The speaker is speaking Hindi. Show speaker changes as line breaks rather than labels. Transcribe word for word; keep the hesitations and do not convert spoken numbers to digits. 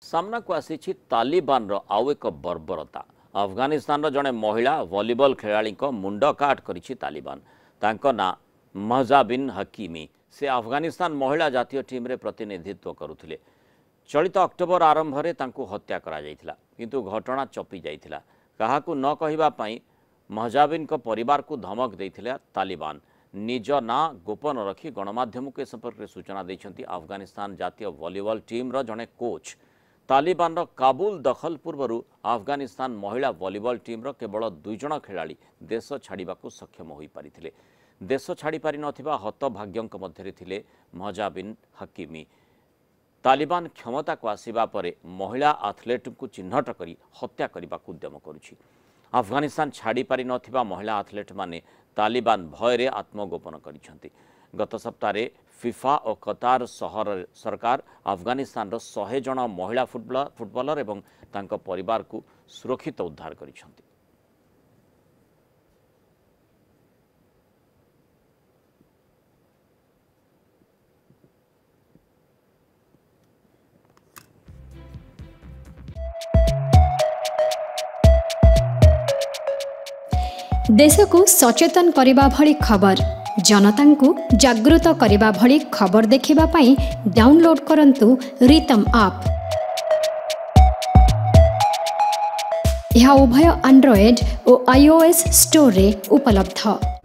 सामना को आसी तालिबान रो आउ एक बर्बरता। अफगानिस्तान रो जड़े महिला वॉलीबॉल खेलाड़ी मुंड काट करिछि तालिबान। तांको ना महजाबिन हकीमी। से अफगानिस्तान महिला जातीय टीम रे प्रतिनिधित्व करुथिले। चलित अक्टोबर आरंभ रे तांको हत्या करा जायथिला, किंतु घटना चपी जायथिला। काहाकू न कहिबा पई महजाबिन को परिवार को धमक देथिला तालिबान। निज ना गोपन रखी गणमाध्यम के संपर्क में सूचना देछंती अफगानिस्तान जातीय वॉलीबॉल टीम रो जने कोच। तालिबान रो काबुल दखल पूर्वरु अफगानिस्तान महिला वॉलीबॉल टीम रो केवल दुई जण खेलाड़ी देश छाड़िबाकू सक्षम होई पारिथिले। देश छाड़ी पारि नथिबा हतभाग्यंक मध्यरे थिले महजाबिन हकीमी। तालिबान क्षमता को आसिबा परे महिला एथलीट को चिन्हट करी हत्या करबाकू उद्यम करुछि। अफगानिस्तान छाड़ी पारि नथिबा महिला एथलीट माने तालिबान भयरे आत्मगोपन करिसेंती। गत सप्ताह फिफा और कतार सहर सरकार अफगानिस्तान रो सौ जन महिला फुटबॉलर फुटबॉलर एवं तांको परिवार को सुरक्षित उद्धार करिसेंती।
देश को सचेतन करने भली खबर, जनता को जागृत करने भली खबर देखिबा पाई डाउनलोड करंतु रितम ऐप। यह उभय एंड्रॉयड और आईओएस स्टोर रे उपलब्ध।